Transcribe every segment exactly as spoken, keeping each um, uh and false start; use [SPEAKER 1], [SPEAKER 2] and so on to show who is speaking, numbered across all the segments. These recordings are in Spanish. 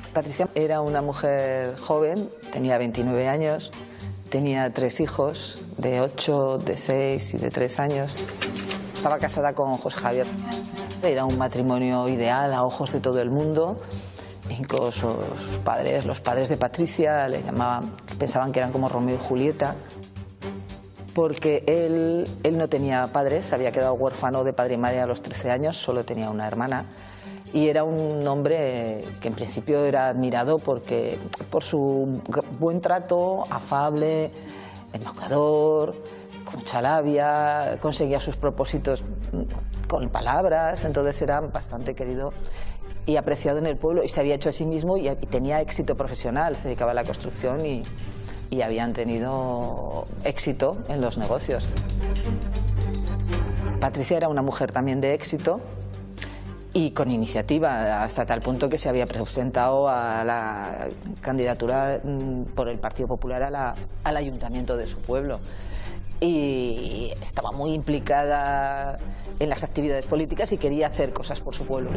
[SPEAKER 1] Patricia era una mujer joven, tenía veintinueve años, tenía tres hijos de ocho, de seis y de tres años. Estaba casada con José Javier. Era un matrimonio ideal a ojos de todo el mundo. Incluso sus padres, los padres de Patricia, les llamaban, pensaban que eran como Romeo y Julieta, porque él, él no tenía padres, se había quedado huérfano de padre y madre a los trece años, solo tenía una hermana. Y era un hombre que en principio era admirado porque, por su buen trato, afable, embaucador, con mucha labia, conseguía sus propósitos con palabras, entonces era bastante querido y apreciado en el pueblo, y se había hecho a sí mismo y tenía éxito profesional, se dedicaba a la construcción y, y habían tenido éxito en los negocios. Patricia era una mujer también de éxito y con iniciativa, hasta tal punto que se había presentado a la candidatura por el Partido Popular a la, al ayuntamiento de su pueblo. Y estaba muy implicada en las actividades políticas y quería hacer cosas por su pueblo.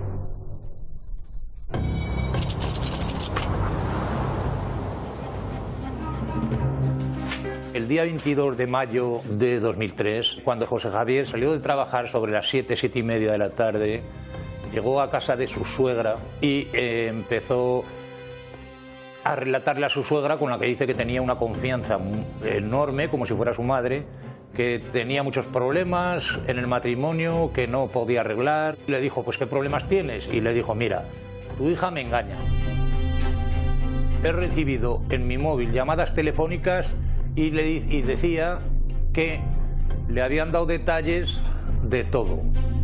[SPEAKER 2] El día veintidós de mayo de dos mil tres, cuando José Javier salió de trabajar sobre las siete, siete y media de la tarde, llegó a casa de su suegra y eh, empezó a relatarle a su suegra, con la que dice que tenía una confianza enorme, como si fuera su madre, que tenía muchos problemas en el matrimonio, que no podía arreglar. Le dijo, pues ¿qué problemas tienes? Y le dijo, mira, tu hija me engaña. He recibido en mi móvil llamadas telefónicas y, le, y decía que le habían dado detalles de todo.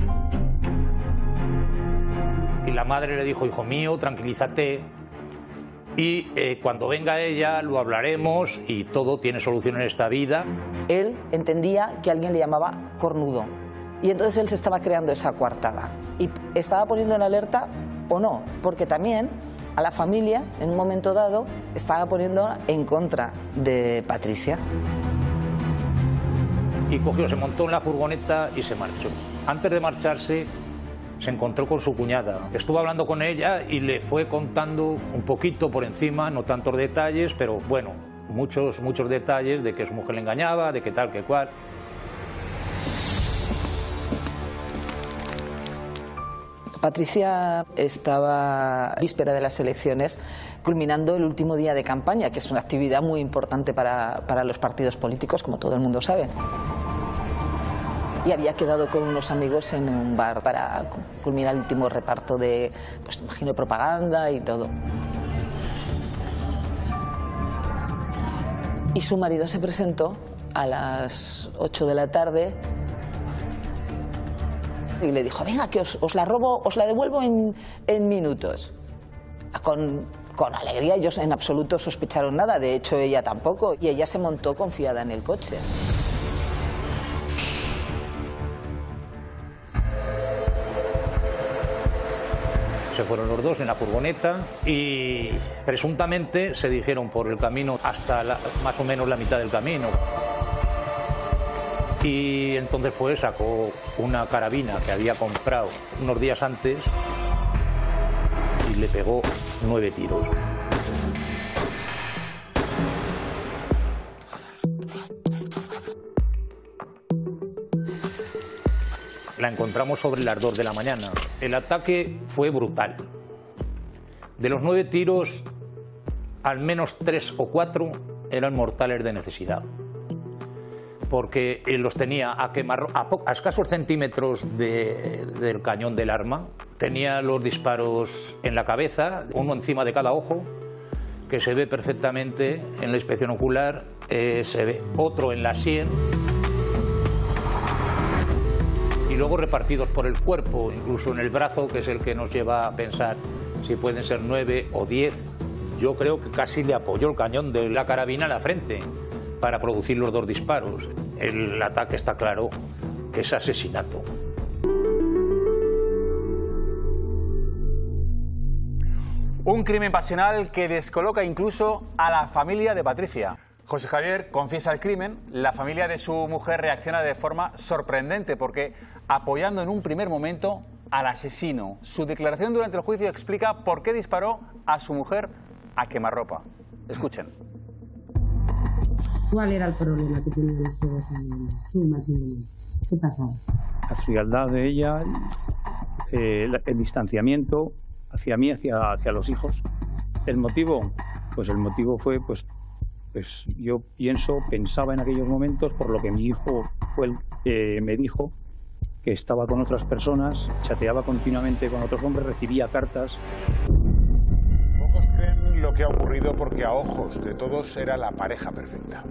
[SPEAKER 2] Y la madre le dijo, hijo mío, tranquilízate, y eh, cuando venga ella lo hablaremos y todo tiene solución en esta vida.
[SPEAKER 1] Él entendía que alguien le llamaba cornudo y entonces él se estaba creando esa coartada y estaba poniendo en alerta o no, porque también a la familia en un momento dado estaba poniendo en contra de Patricia.
[SPEAKER 2] Y cogió, se montó en la furgoneta y se marchó. Antes de marcharse se encontró con su cuñada. Estuvo hablando con ella y le fue contando un poquito por encima, no tantos detalles, pero bueno, muchos, muchos detalles de que su mujer le engañaba, de que tal, que cual.
[SPEAKER 1] Patricia estaba víspera de las elecciones, culminando el último día de campaña, que es una actividad muy importante para, para los partidos políticos, como todo el mundo sabe. Y había quedado con unos amigos en un bar para culminar el último reparto de, pues imagino, propaganda y todo. Y su marido se presentó a las ocho de la tarde y le dijo, venga, que os, os la robo, os la devuelvo en, en minutos. Con, con alegría, ellos en absoluto sospecharon nada, de hecho ella tampoco, y ella se montó confiada en el coche.
[SPEAKER 2] Se fueron los dos en la furgoneta y presuntamente se dijeron por el camino hasta la, más o menos la mitad del camino. Y entonces fue, sacó una carabina que había comprado unos días antes y le pegó nueve tiros. La encontramos sobre las dos de la mañana. El ataque fue brutal. De los nueve tiros, al menos tres o cuatro eran mortales de necesidad, porque los tenía a, quemar, a, a escasos centímetros de, del cañón del arma. Tenía los disparos en la cabeza, uno encima de cada ojo, que se ve perfectamente en la inspección ocular, eh, se ve otro en la sien, y luego repartidos por el cuerpo, incluso en el brazo, que es el que nos lleva a pensar si pueden ser nueve o diez. Yo creo que casi le apoyó el cañón de la carabina en la frente para producir los dos disparos. El ataque está claro que es asesinato.
[SPEAKER 3] Un crimen pasional que descoloca incluso a la familia de Patricia. José Javier confiesa el crimen, la familia de su mujer reacciona de forma sorprendente porque, apoyando en un primer momento al asesino. Su declaración durante el juicio explica por qué disparó a su mujer a quemarropa. Escuchen.
[SPEAKER 4] ¿Cuál era el problema que tenían ustedes en su matrimonio? ¿Qué pasaba?
[SPEAKER 5] La frialdad de ella, eh, el distanciamiento hacia mí, hacia, hacia los hijos. ¿El motivo? Pues el motivo fue, pues, pues yo pienso, pensaba en aquellos momentos, por lo que mi hijo fue el que me dijo, que estaba con otras personas, chateaba continuamente con otros hombres, recibía cartas.
[SPEAKER 6] Pocos creen lo que ha ocurrido porque a ojos de todos era la pareja perfecta.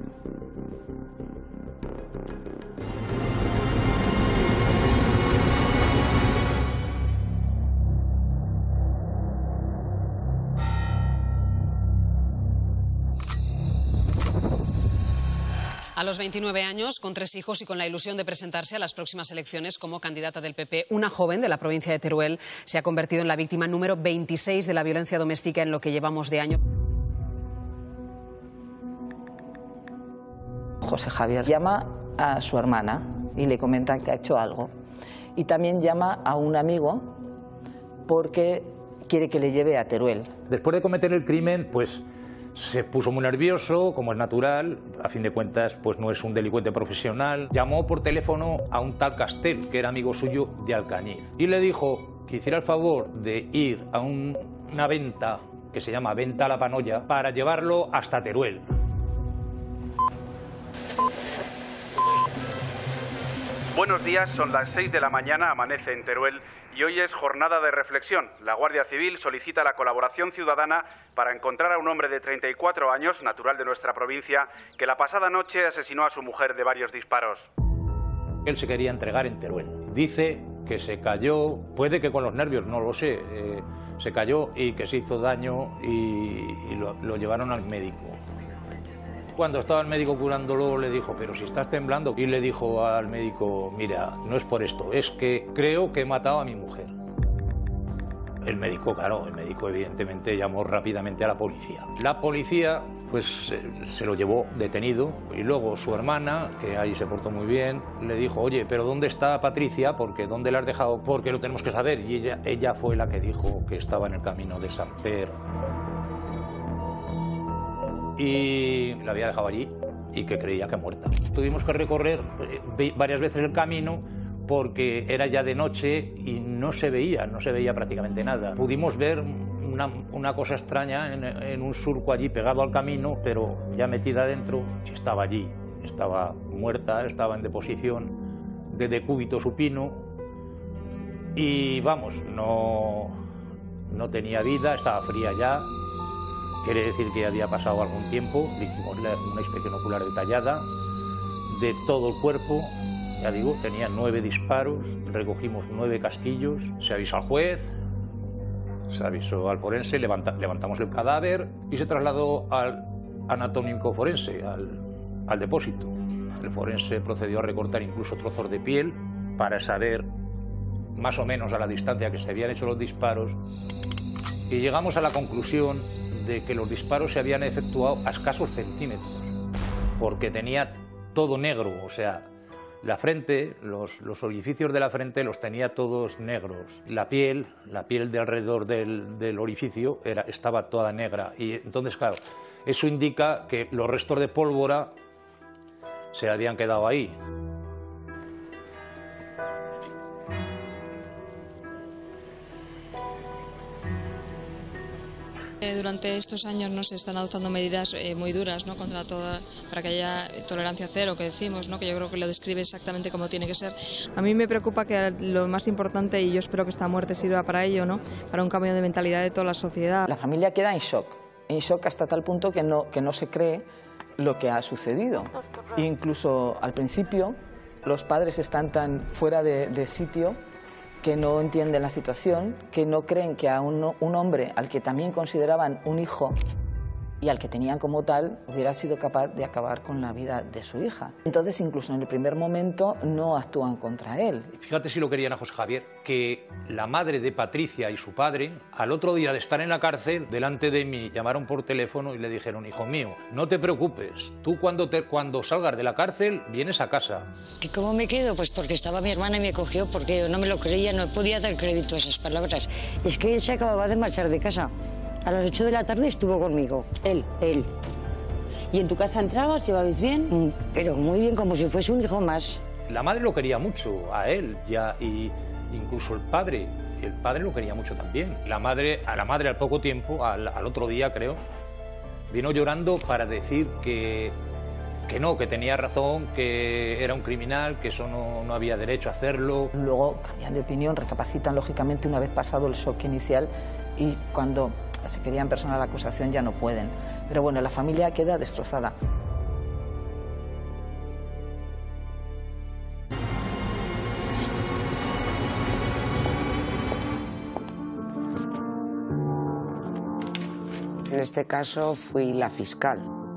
[SPEAKER 7] A los veintinueve años, con tres hijos y con la ilusión de presentarse a las próximas elecciones como candidata del P P, una joven de la provincia de Teruel se ha convertido en la víctima número veintiséis de la violencia doméstica en lo que llevamos de año.
[SPEAKER 1] José Javier llama a su hermana y le comenta que ha hecho algo. Y también llama a un amigo porque quiere que le lleve a Teruel.
[SPEAKER 2] Después de cometer el crimen, pues se puso muy nervioso, como es natural, a fin de cuentas pues no es un delincuente profesional. Llamó por teléfono a un tal Castel, que era amigo suyo de Alcañiz, y le dijo que hiciera el favor de ir a un, una venta que se llama Venta a la Panolla para llevarlo hasta Teruel.
[SPEAKER 8] Buenos días, son las seis de la mañana, amanece en Teruel y hoy es jornada de reflexión. La Guardia Civil solicita la colaboración ciudadana para encontrar a un hombre de treinta y cuatro años, natural de nuestra provincia, que la pasada noche asesinó a su mujer de varios disparos.
[SPEAKER 2] Él se quería entregar en Teruel. Dice que se cayó, puede que con los nervios, no lo sé, eh, se cayó y que se hizo daño y, y lo, lo llevaron al médico. Cuando estaba el médico curándolo le dijo, pero si estás temblando, y le dijo al médico, mira, no es por esto, es que creo que he matado a mi mujer. El médico, claro, el médico evidentemente llamó rápidamente a la policía. La policía pues se, se lo llevó detenido y luego su hermana, que ahí se portó muy bien, le dijo, oye, pero ¿dónde está Patricia? Porque ¿dónde la has dejado? Porque lo tenemos que saber. Y ella, ella fue la que dijo que estaba en el camino de Samper. Y la había dejado allí y que creía que muerta. Tuvimos que recorrer eh, varias veces el camino porque era ya de noche y no se veía, no se veía prácticamente nada. Pudimos ver una, una cosa extraña en, en un surco allí pegado al camino, pero ya metida dentro, estaba allí, estaba muerta, estaba en deposición de decúbito supino y vamos, no, no tenía vida, estaba fría ya. Quiere decir que había pasado algún tiempo, le hicimos una inspección ocular detallada de todo el cuerpo, ya digo, tenía nueve disparos, recogimos nueve casquillos, se avisó al juez, se avisó al forense, levanta, levantamos el cadáver y se trasladó al anatómico forense, al, al depósito. El forense procedió a recortar incluso trozos de piel para saber más o menos a la distancia que se habían hecho los disparos y llegamos a la conclusión de que los disparos se habían efectuado a escasos centímetros, porque tenía todo negro, o sea, la frente, los, los orificios de la frente los tenía todos negros. La piel, la piel de alrededor del, del orificio era, estaba toda negra. Y entonces, claro, eso indica que los restos de pólvora se habían quedado ahí.
[SPEAKER 9] Durante estos años no se están adoptando medidas eh, muy duras, ¿no?, contra toda, para que haya tolerancia cero, que decimos, ¿no?, que yo creo que lo describe exactamente como tiene que ser.
[SPEAKER 10] A mí me preocupa que lo más importante, y yo espero que esta muerte sirva para ello, ¿no?, para un cambio de mentalidad de toda la sociedad.
[SPEAKER 1] La familia queda en shock, en shock hasta tal punto que no, que no se cree lo que ha sucedido. Incluso al principio los padres están tan fuera de, de sitio que no entienden la situación, que no creen que a un, un hombre al que también consideraban un hijo y al que tenían como tal, hubiera sido capaz de acabar con la vida de su hija. Entonces, incluso en el primer momento, no actúan contra él.
[SPEAKER 2] Fíjate si lo querían a José Javier, que la madre de Patricia y su padre, al otro día de estar en la cárcel, delante de mí, llamaron por teléfono y le dijeron: hijo mío, no te preocupes, tú cuando, te, cuando salgas de la cárcel, vienes a casa.
[SPEAKER 11] ¿Y cómo me quedo? Pues porque estaba mi hermana y me cogió, porque yo no me lo creía, no podía dar crédito a esas palabras. Es que él se acababa de marchar de casa. A las ocho de la tarde estuvo conmigo.
[SPEAKER 12] Él.
[SPEAKER 11] Él.
[SPEAKER 12] ¿Y en tu casa entrabas? ¿Llevabais bien?
[SPEAKER 11] Mm, pero muy bien, como si fuese un hijo más.
[SPEAKER 2] La madre lo quería mucho, a él, ya, y incluso el padre. El padre lo quería mucho también. La madre, a la madre al poco tiempo, al, al otro día creo, vino llorando para decir que, que no, que tenía razón, que era un criminal, que eso no, no había derecho a hacerlo.
[SPEAKER 1] Luego cambian de opinión, recapacitan lógicamente una vez pasado el shock inicial y cuando se querían personar la acusación ya no pueden. Pero bueno, la familia queda destrozada.
[SPEAKER 13] En este caso fui la fiscal,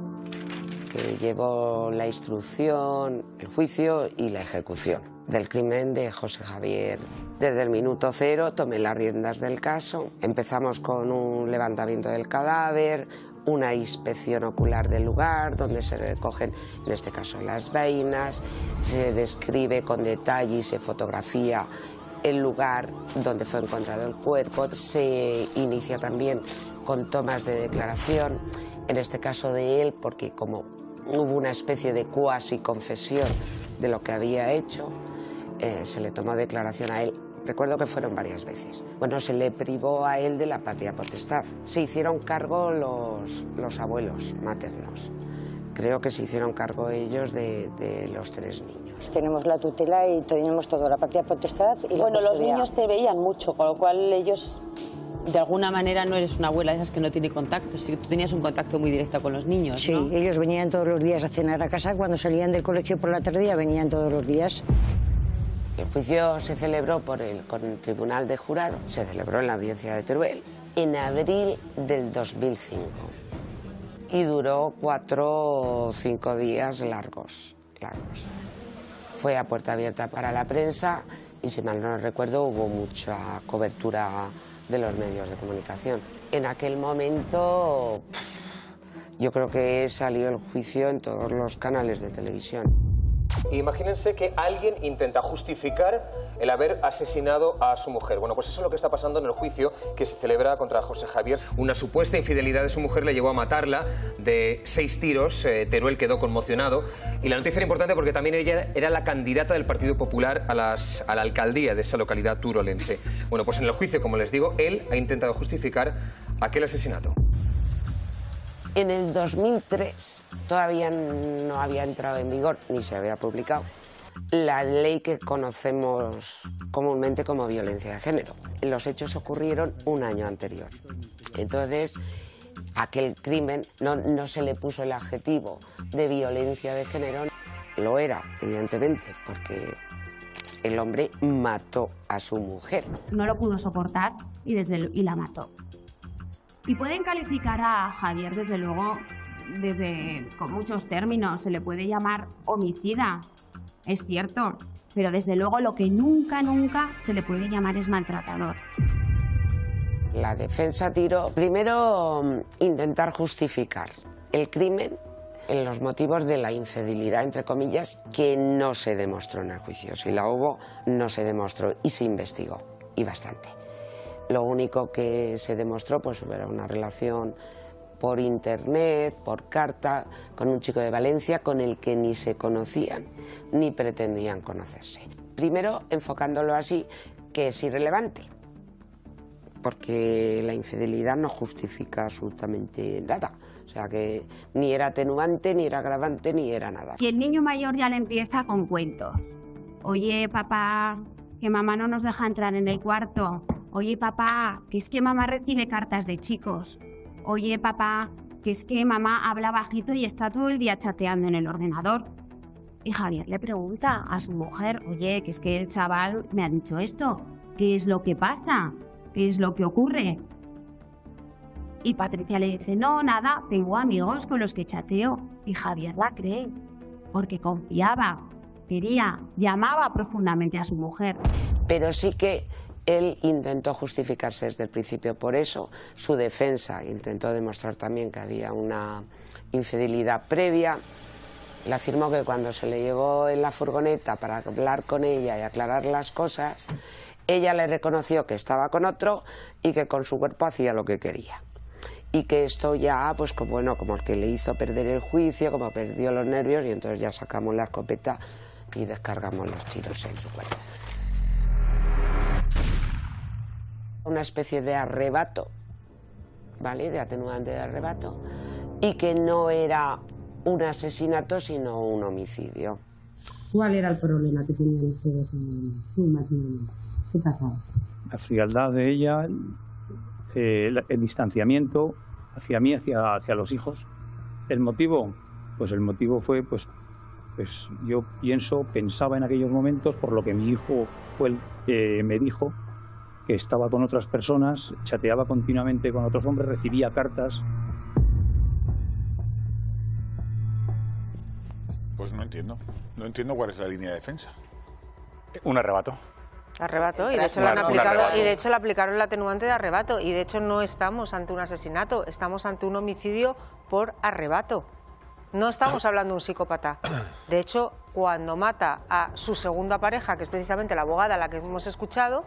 [SPEAKER 13] que llevó la instrucción, el juicio y la ejecución del crimen de José Javier. Desde el minuto cero tomé las riendas del caso. Empezamos con un levantamiento del cadáver, una inspección ocular del lugar, donde se recogen, en este caso, las vainas, se describe con detalle y se fotografía el lugar donde fue encontrado el cuerpo. Se inicia también con tomas de declaración, en este caso de él, porque como hubo una especie de cuasi confesión de lo que había hecho, eh, se le tomó declaración a él. Recuerdo que fueron varias veces. Bueno, se le privó a él de la patria potestad. Se hicieron cargo los, los abuelos maternos. Creo que se hicieron cargo ellos de, de los tres niños.
[SPEAKER 11] Tenemos la tutela y tenemos toda la patria potestad. Y
[SPEAKER 12] bueno,
[SPEAKER 11] la
[SPEAKER 12] los niños te veían mucho, con lo cual ellos, de alguna manera, no eres una abuela de esas que no tiene contacto. Sí, tú tenías un contacto muy directo con los niños,
[SPEAKER 11] Sí,
[SPEAKER 12] ¿no?
[SPEAKER 11] ellos venían todos los días a cenar a casa. Cuando salían del colegio por la tarde ya venían todos los días.
[SPEAKER 13] El juicio se celebró por el, con el Tribunal de Jurado, se celebró en la audiencia de Teruel, en abril del dos mil cinco. Y duró cuatro o cinco días largos, largos. Fue a puerta abierta para la prensa y, si mal no recuerdo, hubo mucha cobertura de los medios de comunicación. En aquel momento, yo creo que salió el juicio en todos los canales de televisión.
[SPEAKER 14] Imagínense que alguien intenta justificar el haber asesinado a su mujer. Bueno, pues eso es lo que está pasando en el juicio que se celebra contra José Javier. Una supuesta infidelidad de su mujer le llevó a matarla de seis tiros. Eh, Teruel quedó conmocionado. Y la noticia era importante porque también ella era la candidata del Partido Popular a, las, a la alcaldía de esa localidad turolense. Bueno, pues en el juicio, como les digo, él ha intentado justificar aquel asesinato.
[SPEAKER 13] En el dos mil tres todavía no había entrado en vigor, ni se había publicado, la ley que conocemos comúnmente como violencia de género. Los hechos ocurrieron un año anterior. Entonces, aquel crimen no, no se le puso el adjetivo de violencia de género. Lo era, evidentemente, porque el hombre mató a su mujer.
[SPEAKER 15] No lo pudo soportar y, desde, y la mató. Y pueden calificar a Javier, desde luego, desde, con muchos términos. Se le puede llamar homicida, es cierto, pero desde luego lo que nunca, nunca se le puede llamar es maltratador.
[SPEAKER 13] La defensa tiró, primero, intentar justificar el crimen en los motivos de la infidelidad, entre comillas, que no se demostró en el juicio. Si la hubo, no se demostró y se investigó, y bastante. Lo único que se demostró pues, era una relación por internet, por carta, con un chico de Valencia con el que ni se conocían ni pretendían conocerse. Primero, enfocándolo así, que es irrelevante, porque la infidelidad no justifica absolutamente nada. O sea que ni era atenuante, ni era agravante, ni era nada.
[SPEAKER 15] Y el niño mayor ya le empieza con cuentos. Oye, papá, que mamá no nos deja entrar en el cuarto. Oye, papá, que es que mamá recibe cartas de chicos. Oye, papá, que es que mamá habla bajito y está todo el día chateando en el ordenador. Y Javier le pregunta a su mujer, oye, que es que el chaval me ha dicho esto. ¿Qué es lo que pasa? ¿Qué es lo que ocurre? Y Patricia le dice, no, nada, tengo amigos con los que chateo. Y Javier la cree, porque confiaba, quería, llamaba profundamente a su mujer.
[SPEAKER 13] Pero sí que él intentó justificarse desde el principio. Por eso su defensa intentó demostrar también que había una infidelidad previa. Le afirmó que cuando se le llevó en la furgoneta para hablar con ella y aclarar las cosas, ella le reconoció que estaba con otro y que con su cuerpo hacía lo que quería. Y que esto ya, pues como, bueno, como el que le hizo perder el juicio, como perdió los nervios, y entonces ya sacamos la escopeta y descargamos los tiros en su cuerpo. Una especie de arrebato, ¿vale? De atenuante de arrebato, y que no era un asesinato, sino un homicidio.
[SPEAKER 4] ¿Cuál era el problema que tenían ustedes en su matrimonio? ¿Qué pasaba?
[SPEAKER 5] La frialdad de ella, eh, el, el distanciamiento hacia mí, hacia, hacia los hijos. ¿El motivo? Pues el motivo fue, pues, pues yo pienso, pensaba en aquellos momentos, por lo que mi hijo fue el que me dijo, que estaba con otras personas, chateaba continuamente con otros hombres, recibía cartas.
[SPEAKER 6] Pues no entiendo. No entiendo cuál es la línea de defensa.
[SPEAKER 3] Un arrebato.
[SPEAKER 16] Arrebato, y de hecho le han aplicado, y de hecho le aplicaron el atenuante de arrebato, y de hecho no estamos ante un asesinato, estamos ante un homicidio por arrebato. No estamos hablando de un psicópata. De hecho, cuando mata a su segunda pareja, que es precisamente la abogada a la que hemos escuchado,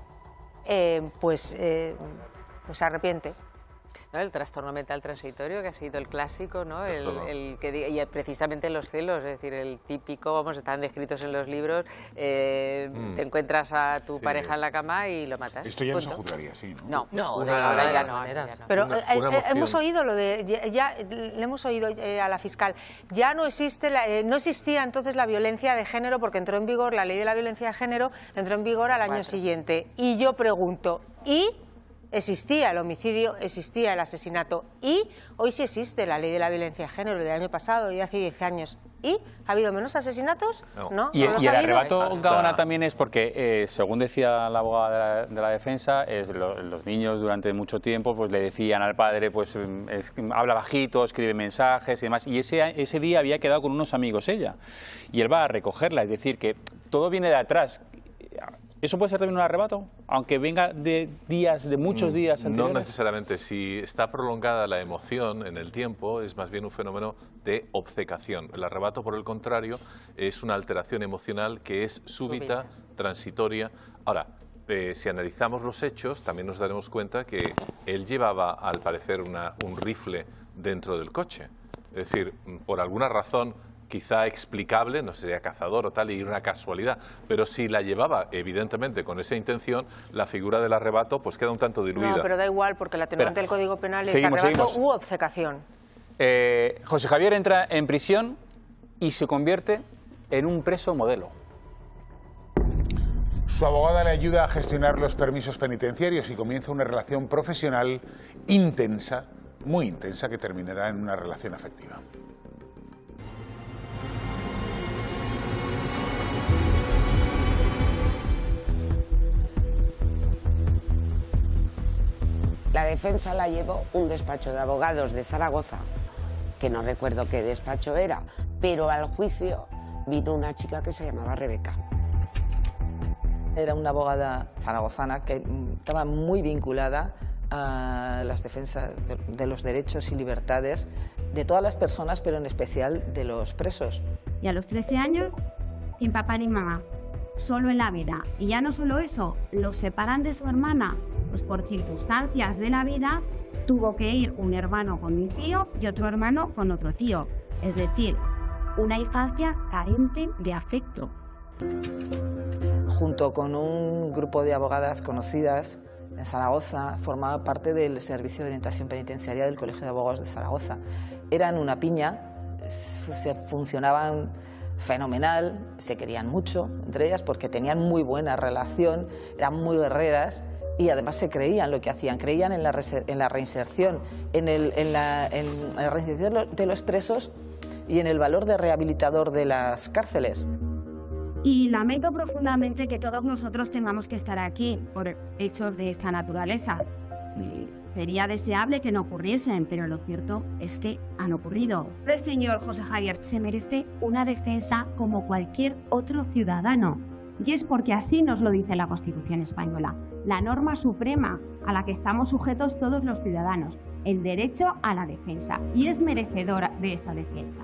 [SPEAKER 16] eh, pues, eh, pues se arrepiente.
[SPEAKER 12] ¿No? El trastorno mental transitorio, que ha sido el clásico, ¿no? El,
[SPEAKER 16] Eso no.
[SPEAKER 12] el que y precisamente los celos, es decir, el típico, vamos, están descritos en los libros, eh,
[SPEAKER 6] Mm.
[SPEAKER 12] te encuentras a tu
[SPEAKER 6] Sí.
[SPEAKER 12] pareja en la cama y lo matas.
[SPEAKER 6] Esto ya no se
[SPEAKER 12] Punto.
[SPEAKER 6] juzgaría así, ¿no?
[SPEAKER 12] No, no,
[SPEAKER 16] Una-
[SPEAKER 12] ahora ya no,
[SPEAKER 16] una-
[SPEAKER 12] ahora ya no.
[SPEAKER 16] Pero
[SPEAKER 6] Una-
[SPEAKER 16] eh,
[SPEAKER 6] una
[SPEAKER 16] eh,
[SPEAKER 6] moción.
[SPEAKER 16] hemos oído lo de, ya, ya, le hemos oído eh, a la fiscal, ya no existe, la, eh, no existía entonces la violencia de género porque entró en vigor la ley de la violencia de género, entró en vigor al año
[SPEAKER 12] Cuatro.
[SPEAKER 16] siguiente. Y yo pregunto, ¿y? Existía el homicidio, existía el asesinato, y hoy sí existe la ley de la violencia de género, del año pasado y de hace diez años. ¿Y ha habido menos asesinatos? No,
[SPEAKER 3] Y,
[SPEAKER 16] no los
[SPEAKER 3] y el
[SPEAKER 16] ha habido.
[SPEAKER 3] arrebato, Gaona, también es porque, eh, según decía la abogada de la, de la defensa, es lo- los niños durante mucho tiempo pues le decían al padre, pues em, es- habla bajito, escribe mensajes y demás, y ese, ese día había quedado con unos amigos ella, y él va a recogerla, es decir, que todo viene de atrás. ¿Eso puede ser también un arrebato? Aunque venga de días, de muchos días
[SPEAKER 17] No
[SPEAKER 3] anteriores.
[SPEAKER 17] necesariamente. Si está prolongada la emoción en el tiempo, es más bien un fenómeno de obcecación. El arrebato, por el contrario, es una alteración emocional que es súbita, transitoria. Ahora, eh, si analizamos los hechos, también nos daremos cuenta que él llevaba, al parecer, una, un rifle dentro del coche. Es decir, por alguna razón quizá explicable, no sería cazador o tal, y una casualidad, pero si la llevaba evidentemente con esa intención, la figura del arrebato pues queda un tanto diluida.
[SPEAKER 16] No, pero da igual, porque el atenuante
[SPEAKER 3] Espera.
[SPEAKER 16] del Código Penal es
[SPEAKER 3] Seguimos,
[SPEAKER 16] arrebato
[SPEAKER 3] seguimos.
[SPEAKER 16] u obcecación.
[SPEAKER 3] Eh, José Javier entra en prisión y se convierte en un preso modelo.
[SPEAKER 6] Su abogada le ayuda a gestionar los permisos penitenciarios y comienza una relación profesional intensa, muy intensa, que terminará en una relación afectiva.
[SPEAKER 13] La defensa la llevó un despacho de abogados de Zaragoza, que no recuerdo qué despacho era, pero al juicio vino una chica que se llamaba Rebeca.
[SPEAKER 1] Era una abogada zaragozana que mm, estaba muy vinculada a las defensas de, de los derechos y libertades de todas las personas, pero en especial de los presos.
[SPEAKER 15] Y a los trece años, sin papá ni mamá, solo en la vida. Y ya no solo eso, lo separan de su hermana, pues por circunstancias de la vida tuvo que ir un hermano con un tío y otro hermano con otro tío. Es decir, una infancia carente de afecto.
[SPEAKER 1] Junto con un grupo de abogadas conocidas en Zaragoza, formaba parte del Servicio de Orientación Penitenciaria del Colegio de Abogados de Zaragoza. Eran una piña, se funcionaban fenomenal, se querían mucho entre ellas porque tenían muy buena relación, eran muy guerreras y además se creían lo que hacían, creían en la, en la reinserción, en, el, en, la, en la reinserción de los presos y en el valor de rehabilitador de las cárceles.
[SPEAKER 15] Y lamento profundamente que todos nosotros tengamos que estar aquí por hechos de esta naturaleza. Y Sería deseable que no ocurriesen, pero lo cierto es que han ocurrido. El señor José Javier se merece una defensa como cualquier otro ciudadano. Y es porque así nos lo dice la Constitución española, la norma suprema a la que estamos sujetos todos los ciudadanos, el derecho a la defensa. Y es merecedora de esta defensa.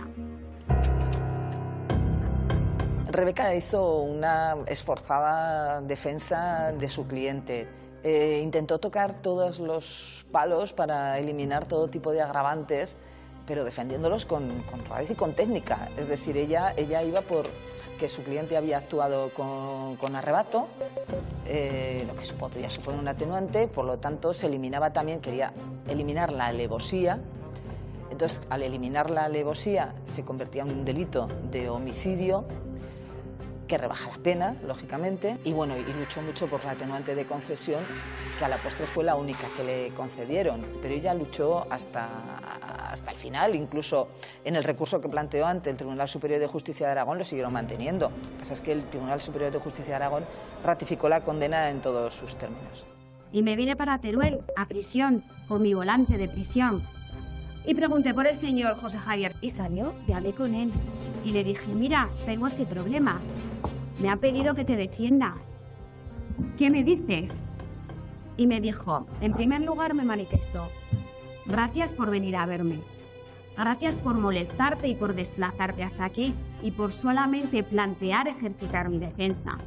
[SPEAKER 1] Rebeca hizo una esforzada defensa de su cliente. Eh, intentó tocar todos los palos para eliminar todo tipo de agravantes, pero defendiéndolos con, con raíz y con técnica. Es decir, ella, ella iba por que su cliente había actuado con, con arrebato, eh, lo que podría suponer un atenuante, por lo tanto se eliminaba también, quería eliminar la alevosía. Entonces, al eliminar la alevosía se convertía en un delito de homicidio, que rebaja la pena, lógicamente, y bueno, y luchó mucho por la atenuante de confesión, que a la postre fue la única que le concedieron, pero ella luchó hasta, hasta el final, incluso en el recurso que planteó ante el Tribunal Superior de Justicia de Aragón lo siguieron manteniendo. Lo que pasa es que el Tribunal Superior de Justicia de Aragón ratificó la condena en todos sus términos.
[SPEAKER 15] Y me vine para Teruel, a prisión, con mi volante de prisión. Y pregunté por el señor José Javier y salió, y hablé con él. Y le dije, mira, tengo este problema. Me ha pedido que te defienda. ¿Qué me dices? Y me dijo, en primer lugar me manifestó. Gracias por venir a verme. Gracias por molestarte y por desplazarte hasta aquí y por solamente plantear ejercitar mi defensa.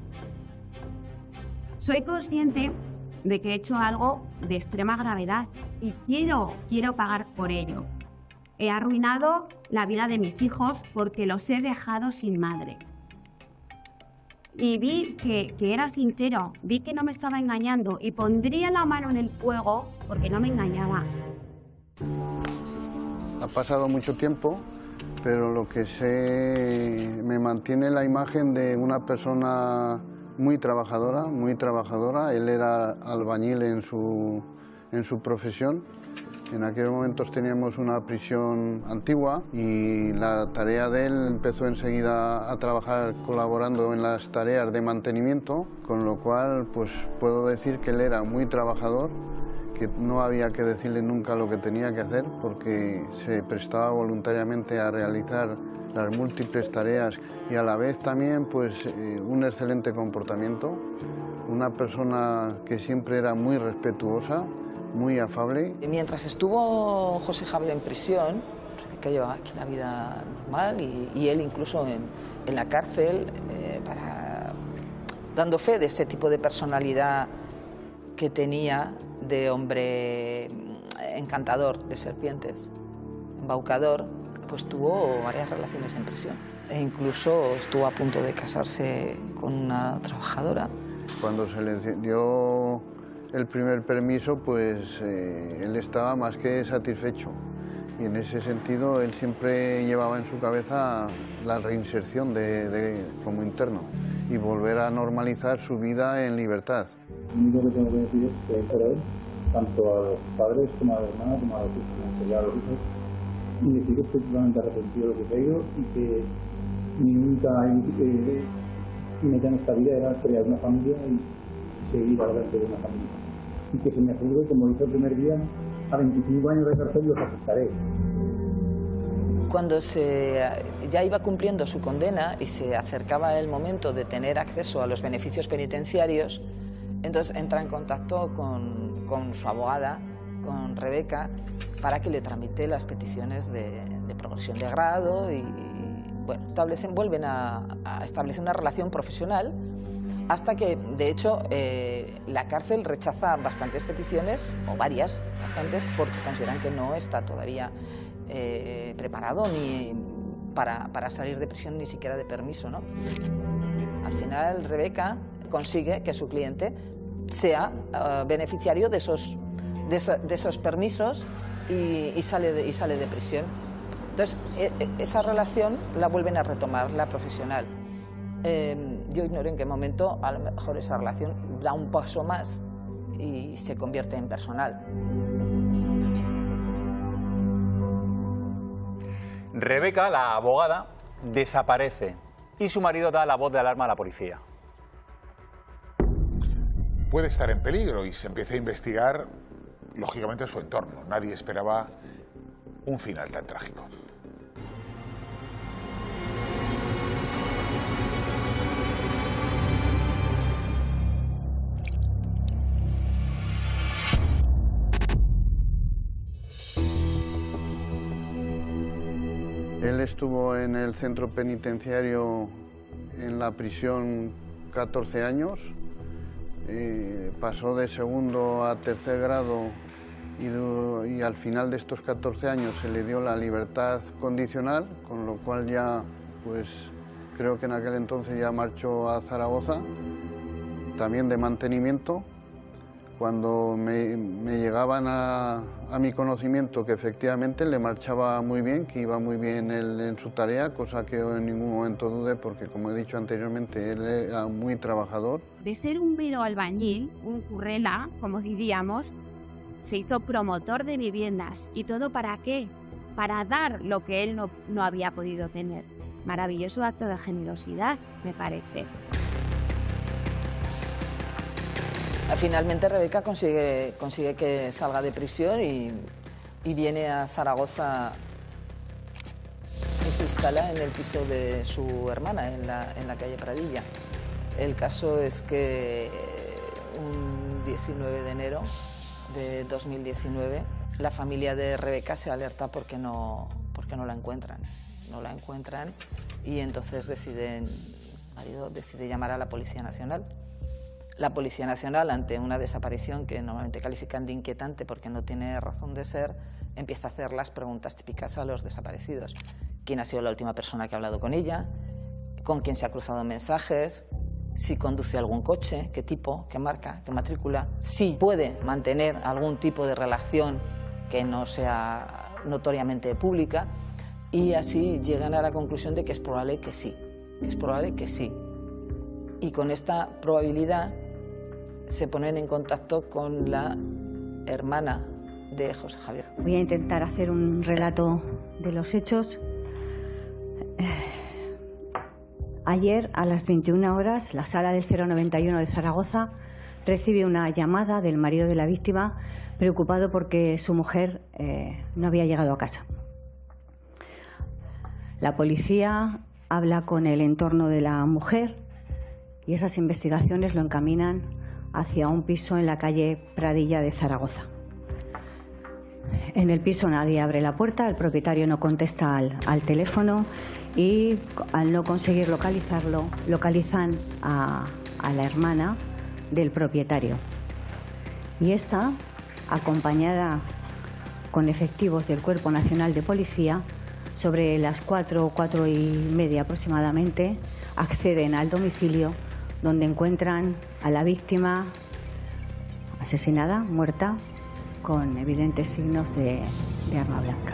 [SPEAKER 15] Soy consciente de que he hecho algo de extrema gravedad y quiero, quiero pagar por ello. He arruinado la vida de mis hijos porque los he dejado sin madre. Y vi que, que era sincero, vi que no me estaba engañando y pondría la mano en el fuego porque no me engañaba.
[SPEAKER 18] Ha pasado mucho tiempo, pero lo que sé me mantiene la imagen de una persona muy trabajadora, muy trabajadora. Él era albañil en su, en su profesión. En aquellos momentos teníamos una prisión antigua y la tarea de él empezó enseguida a trabajar colaborando en las tareas de mantenimiento, con lo cual pues puedo decir que él era muy trabajador, que no había que decirle nunca lo que tenía que hacer porque se prestaba voluntariamente a realizar las múltiples tareas y a la vez también pues eh, un excelente comportamiento, una persona que siempre era muy respetuosa, muy afable.
[SPEAKER 1] Mientras estuvo José Javier en prisión, Rebeca llevaba aquí la vida normal y, y él incluso en, en la cárcel, eh, para, dando fe de ese tipo de personalidad que tenía de hombre encantador de serpientes, embaucador, pues tuvo varias relaciones en prisión e incluso estuvo a punto de casarse con una trabajadora.
[SPEAKER 18] Cuando se le dio el primer permiso, pues eh, él estaba más que satisfecho y en ese sentido él siempre llevaba en su cabeza la reinserción de, de, como interno y volver a normalizar su vida en libertad.
[SPEAKER 19] Lo único que tengo que decir es que por él, tanto a los padres como a los hermanos como a los hijos, como a los hijos, y decir que estoy totalmente arrepentido de lo que he caído y que mi única eh, meta en esta vida era crear una familia y seguir adelante de una familia. Y que se me asegure, como dice el primer día, a veinticinco años de cárcel los aceptaré.
[SPEAKER 1] Cuando se, ya iba cumpliendo su condena y se acercaba el momento de tener acceso a los beneficios penitenciarios, entonces entra en contacto con, con su abogada, con Rebeca, para que le tramite las peticiones de, de progresión de grado y, y bueno, establecen, vuelven a, a establecer una relación profesional hasta que, de hecho, eh, la cárcel rechaza bastantes peticiones, o varias, bastantes, porque consideran que no está todavía eh, preparado ni para, para salir de prisión, ni siquiera de permiso, ¿no? Al final, Rebeca consigue que su cliente sea uh, beneficiario de esos, de, eso, de esos permisos y, y, sale de, y sale de prisión. Entonces, e, esa relación la vuelven a retomar, la profesional. Eh, yo ignoro en qué momento a lo mejor esa relación da un paso más y se convierte en personal.
[SPEAKER 3] Rebeca, la abogada, desaparece y su marido da la voz de alarma a la policía.
[SPEAKER 6] Puede estar en peligro y se empieza a investigar lógicamente su entorno. Nadie esperaba un final tan trágico.
[SPEAKER 18] Él estuvo en el centro penitenciario, en la prisión, catorce años. Eh, pasó de segundo a tercer grado y, y al final de estos catorce años se le dio la libertad condicional, con lo cual ya, pues, creo que en aquel entonces ya marchó a Zaragoza, también de mantenimiento. Cuando me, me llegaban a, a mi conocimiento que efectivamente le marchaba muy bien, que iba muy bien él en su tarea, cosa que yo en ningún momento dudé, porque como he dicho anteriormente, él era muy trabajador.
[SPEAKER 15] De ser un mero albañil, un currela, como diríamos, se hizo promotor de viviendas. ¿Y todo para qué? Para dar lo que él no, no había podido tener. Maravilloso acto de generosidad, me parece.
[SPEAKER 1] Finalmente Rebeca consigue, consigue que salga de prisión y, y viene a Zaragoza y se instala en el piso de su hermana, en la, en la calle Pradilla. El caso es que un diecinueve de enero de dos mil diecinueve la familia de Rebeca se alerta porque no, porque no la encuentran. No la encuentran y entonces deciden, el marido decide llamar a la Policía Nacional. La Policía Nacional, ante una desaparición que normalmente califican de inquietante porque no tiene razón de ser, empieza a hacer las preguntas típicas a los desaparecidos. ¿Quién ha sido la última persona que ha hablado con ella? ¿Con quién se ha cruzado mensajes? ¿Si conduce algún coche? ¿Qué tipo? ¿Qué marca? ¿Qué matrícula? Si puede mantener algún tipo de relación que no sea notoriamente pública. Y así llegan a la conclusión de que es probable que sí, que es probable que sí. Y con esta probabilidad se ponen en contacto con la hermana de José Javier.
[SPEAKER 15] Voy a intentar hacer un relato de los hechos. Ayer a las veintiuna horas, la sala del cero noventa y uno de Zaragoza recibe una llamada del marido de la víctima preocupado porque su mujer eh, no había llegado a casa. La policía habla con el entorno de la mujer y esas investigaciones lo encaminan hacia un piso en la calle Pradilla de Zaragoza. En el piso nadie abre la puerta, el propietario no contesta al, al teléfono y al no conseguir localizarlo, localizan a, a la hermana del propietario. Y esta, acompañada con efectivos del Cuerpo Nacional de Policía, sobre las cuatro o cuatro y media aproximadamente, acceden al domicilio donde encuentran a la víctima asesinada, muerta, con evidentes signos de, de arma blanca.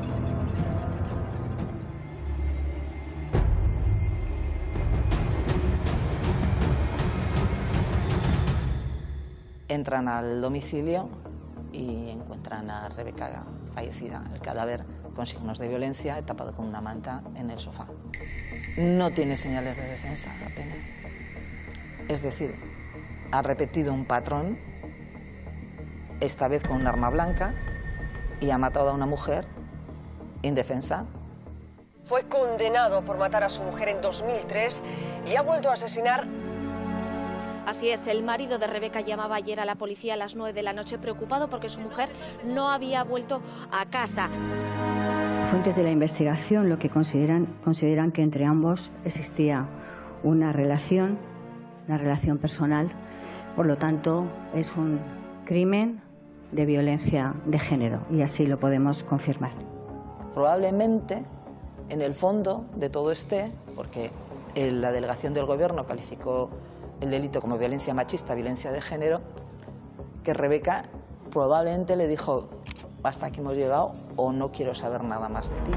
[SPEAKER 1] Entran al domicilio y encuentran a Rebeca fallecida, el cadáver con signos de violencia, tapado con una manta en el sofá. No tiene señales de defensa apenas. Es decir, ha repetido un patrón, esta vez con un arma blanca, y ha matado a una mujer indefensa.
[SPEAKER 20] Fue condenado por matar a su mujer en dos mil tres y ha vuelto a asesinar.
[SPEAKER 21] Así es, el marido de Rebeca llamaba ayer a la policía a las nueve de la noche preocupado porque su mujer no había vuelto a casa.
[SPEAKER 15] Fuentes de la investigación lo que consideran, consideran que entre ambos existía una relación, una relación personal, por lo tanto es un crimen de violencia de género y así lo podemos confirmar.
[SPEAKER 1] Probablemente en el fondo de todo este, porque la delegación del gobierno calificó el delito como violencia machista, violencia de género, que Rebeca probablemente le dijo: hasta aquí hemos llegado o no quiero saber nada más de ti.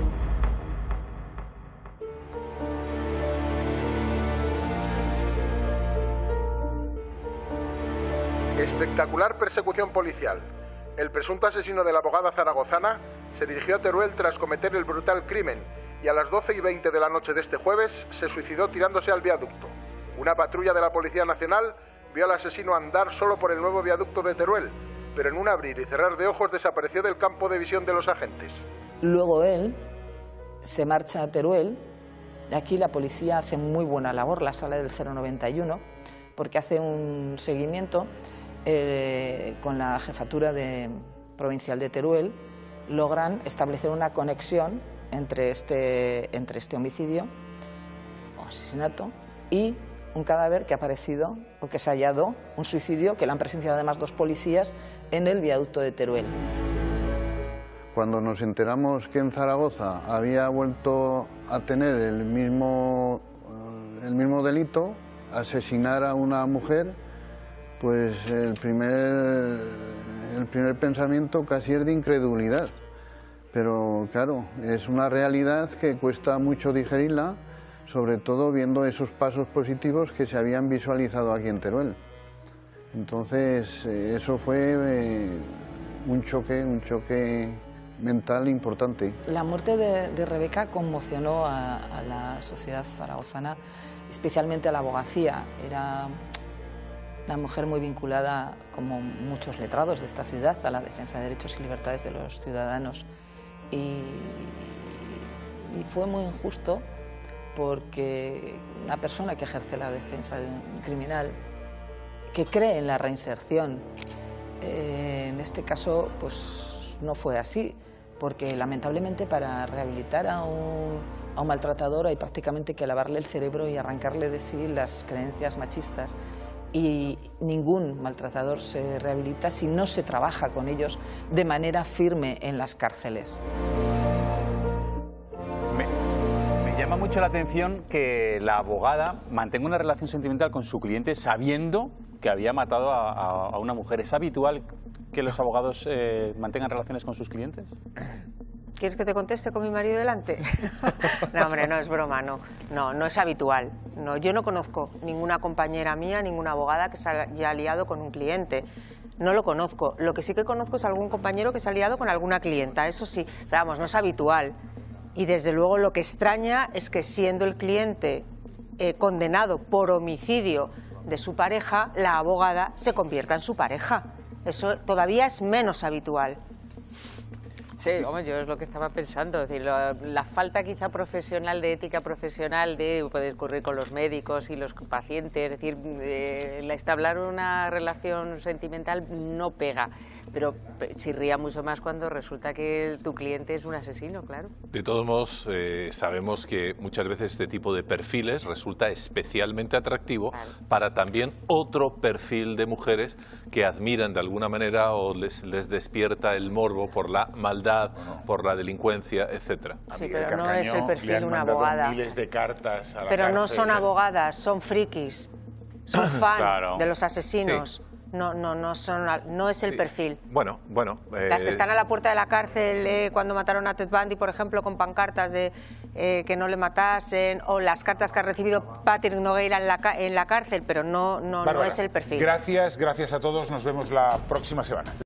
[SPEAKER 22] Espectacular persecución policial. El presunto asesino de la abogada zaragozana se dirigió a Teruel tras cometer el brutal crimen y a las doce y veinte de la noche de este jueves se suicidó tirándose al viaducto. Una patrulla de la Policía Nacional vio al asesino andar solo por el nuevo viaducto de Teruel, pero en un abrir y cerrar de ojos desapareció del campo de visión de los agentes.
[SPEAKER 1] Luego él se marcha a Teruel, y aquí la policía hace muy buena labor, la sala del cero noventa y uno, porque hace un seguimiento eh, con la jefatura de, provincial de Teruel, logran establecer una conexión entre este, entre este homicidio o asesinato y un cadáver que ha aparecido o que se ha hallado, un suicidio que lo han presenciado además dos policías en el viaducto de Teruel.
[SPEAKER 18] Cuando nos enteramos que en Zaragoza había vuelto a tener el mismo, el mismo delito, asesinar a una mujer, pues el primer, el primer pensamiento casi es de incredulidad. Pero claro, es una realidad que cuesta mucho digerirla, sobre todo viendo esos pasos positivos que se habían visualizado aquí en Teruel. Entonces, eso fue eh, un choque, un choque mental importante.
[SPEAKER 1] La muerte de, de Rebeca conmocionó a, a la sociedad zaragozana, especialmente a la abogacía. Era una mujer muy vinculada, como muchos letrados de esta ciudad, a la defensa de derechos y libertades de los ciudadanos. Y, y fue muy injusto porque una persona que ejerce la defensa de un criminal, que cree en la reinserción, eh, en este caso pues no fue así, porque lamentablemente para rehabilitar a un, a un maltratador hay prácticamente que lavarle el cerebro y arrancarle de sí las creencias machistas, y ningún maltratador se rehabilita si no se trabaja con ellos de manera firme en las cárceles.
[SPEAKER 3] Me, me llama mucho la atención que la abogada mantenga una relación sentimental con su cliente sabiendo que había matado a, a, a una mujer. ¿Es habitual que los abogados eh, mantengan relaciones con sus clientes?
[SPEAKER 16] ¿Quieres que te conteste con mi marido delante? No, hombre, no, es broma, no. No, no es habitual. No, yo no conozco ninguna compañera mía, ninguna abogada que se haya liado con un cliente. No lo conozco. Lo que sí que conozco es algún compañero que se ha liado con alguna clienta, eso sí. Pero vamos, no es habitual. Y desde luego lo que extraña es que siendo el cliente eh, condenado por homicidio de su pareja, la abogada se convierta en su pareja. Eso todavía es menos habitual.
[SPEAKER 12] Sí, hombre, yo es lo que estaba pensando, es decir, lo, la falta quizá profesional, de ética profesional, de puede ocurrir con los médicos y los pacientes, es decir, eh, la establecer una relación sentimental no pega, pero chirría mucho más cuando resulta que tu cliente es un asesino, claro.
[SPEAKER 17] De todos modos, eh, sabemos que muchas veces este tipo de perfiles resulta especialmente atractivo claro. para también otro perfil de mujeres que admiran de alguna manera o les, les despierta el morbo por la maldad, bueno. por la delincuencia, etcétera.
[SPEAKER 16] Sí, pero no es el perfil de una abogada.
[SPEAKER 6] Miles de cartas a la
[SPEAKER 16] pero
[SPEAKER 6] cárcel,
[SPEAKER 16] no son abogadas, son frikis, son fan
[SPEAKER 17] claro.
[SPEAKER 16] de los asesinos. Sí. No, no, no son, no es el sí. perfil.
[SPEAKER 17] Bueno, bueno. Eh,
[SPEAKER 16] Las que están a la puerta de la cárcel eh, cuando mataron a Ted Bundy, por ejemplo, con pancartas de eh, que no le matasen, o las cartas que ha recibido Patrick Nogueira en la, en la cárcel, pero no, no, no es el perfil.
[SPEAKER 6] Gracias, gracias a todos. Nos vemos la próxima semana.